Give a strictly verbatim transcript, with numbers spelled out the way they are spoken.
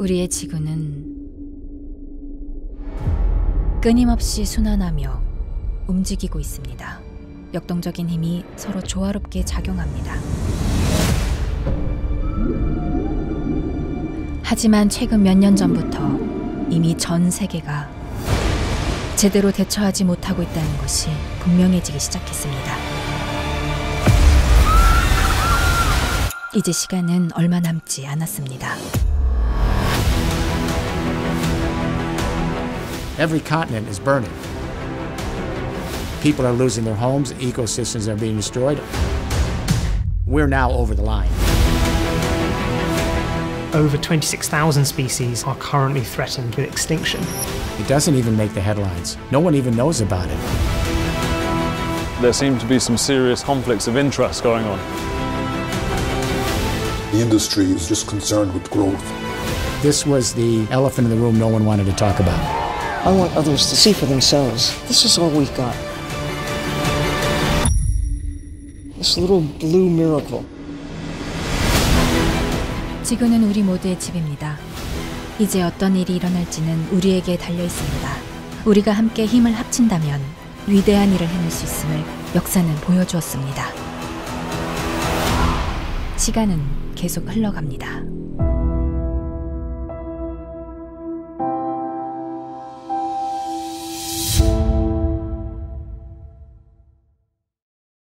우리의 지구는 끊임없이 순환하며 움직이고 있습니다. 역동적인 힘이 서로 조화롭게 작용합니다. 하지만 최근 몇 년 전부터 이미 전 세계가 제대로 대처하지 못하고 있다는 것이 분명해지기 시작했습니다. 이제 시간은 얼마 남지 않았습니다. Every continent is burning. People are losing their homes, ecosystems are being destroyed. We're now over the line. Over twenty-six thousand species are currently threatened with extinction. It doesn't even make the headlines. No one even knows about it. There seem to be some serious conflicts of interest going on. The industry is just concerned with growth. This was the elephant in the room no one wanted to talk about. I want others to see for themselves. This is all we've got. This little blue miracle. 지구는 우리 모두의 집입니다. 이제 어떤 일이 일어날지는 우리에게 달려 있습니다. 우리가 함께 힘을 합친다면 위대한 일을 해낼 수 있음을 역사는 보여주었습니다. 시간은 계속 흘러갑니다.